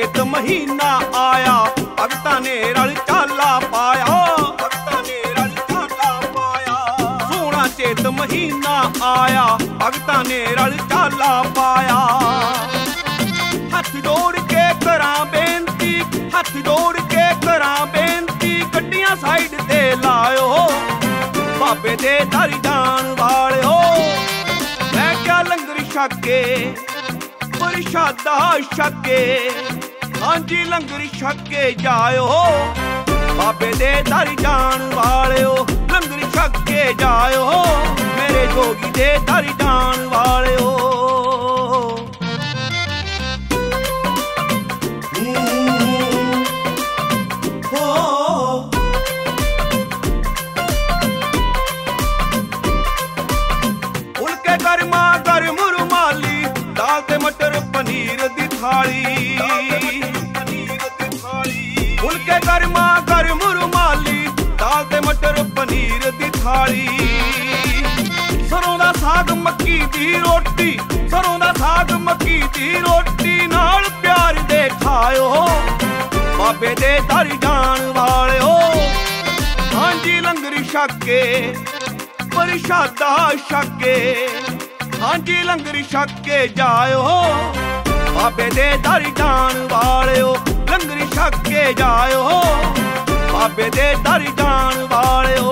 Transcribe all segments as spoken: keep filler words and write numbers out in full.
चेत महीना आया भगतां ने रल चाला पाया, भगतां ने रल चाला पाया। सोहना चेत महीना आया भगतां ने रल चाला पाया। हथ जोड़ के करां बेनती, हथ जोड़ के करां बेनती, गड्डियां साइड ते लायो बाबे दे दर जान वालिओ। मैं क्या लंगर छके प्रशादा छके, हाँ जी लंगर छके जायो बाबे दे दर जान वालिओ। लंगर छके जायो मेरे जोगी दे दर जान वालिओ। गर्मा गर्म रुमाली, दाल ते मटर पनीर दी थाली। फुलके गर्मा गर्म रुमाली, दाल ते मटर पनीर दी थाली। सरों दा साग मक्की दी रोटी, सरों दा साग मक्की दी रोटी, नाल प्यार दे खायो बाबे दे दर जान वालिओ। हाँ जी लंगर छके प्रशादा छके, हाँ जी लंगर छके जायो बाबे दे दर जान वालिओ। लंगर छके जायो बाबे दे दर जान वालिओ।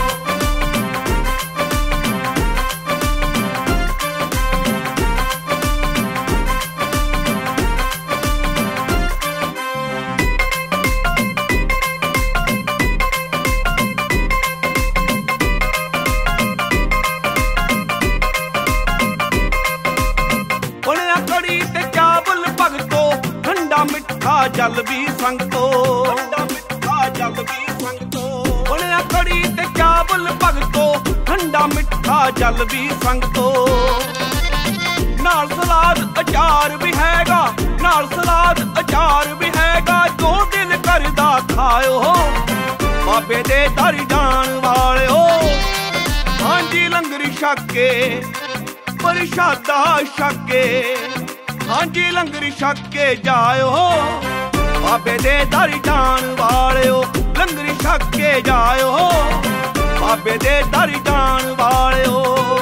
मिठा जल भी संगतो, मिठा जल भी संगतो। बनया कड़ी ते चावल भगतो, ठंडा मिठा जल भी संगतो। नाल सलाद अचार भी हैगा, नाल सलाद अचार भी हैगा, जो दिल करदा खाओ बाबे दे दर जान वालिओ। हाँ जी लंगर छके प्रशादा छके, हाँ जी लंगर छके जायो बाबे दे दर जान वालिओ। लंगर छके जायो बाबे दे दर जान वालिओ।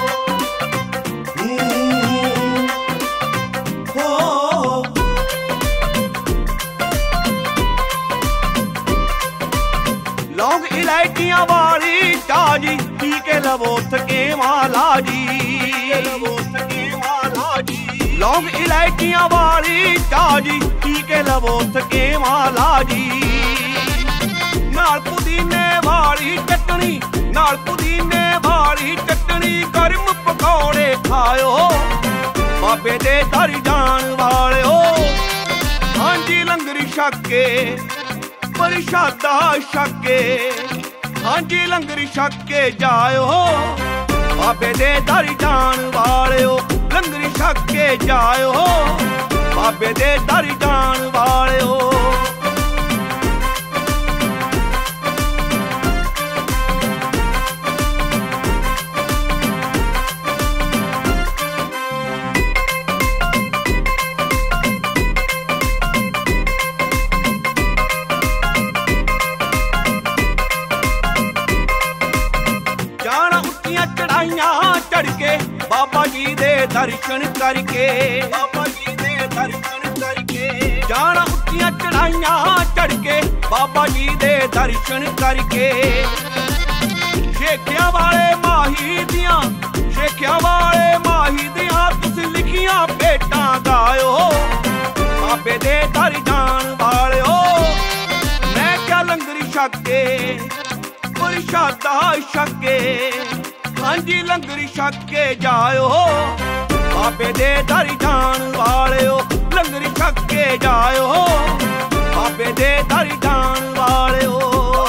लौंग इलायचियां वाली चाजी, पी के लवो थके वाला जी, लवो थके वाला जी। लौंग इलायचियां वाली चाजी, पी के लवो थके वाला जी। नाल पुदीने वाली चटनी, नाल पुदीने वाली चटनी, गर्म पकौड़े खाओ बाबे दे दर जान वालिओ। हाँ जी लंगर छके प्रशादा छके, हाँ जी लंगर छके जायो बाबे दे दर जान वालिओ। लंगर छके जायो बाबे दे दर जान वालिओ। जाना उच्चियां चढ़ाइयां चढ़ के बाबा जी दे दर्शन करके, बाबा जी दे दर्शन करके। जाना उच्चियां चढ़ाइयां चढ़ के बाबा जी दे दर्शन करके। शेखियां वाले माही दियां, शेखियां वाले माही दियां, तुस लिखियां भेटां गायो बाबे दे दर जान वालिओ। मैं क्या लंगर छके प्रशादा छके, हाँ जी लंगर छके जायो बाबे दे दर जान वालिओ। लंगर छके जायो बाबे दे दर जान वालिओ।